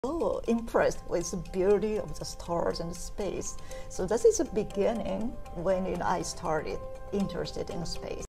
so impressed with the beauty of the stars and space. So that is the beginning when I started interested in space.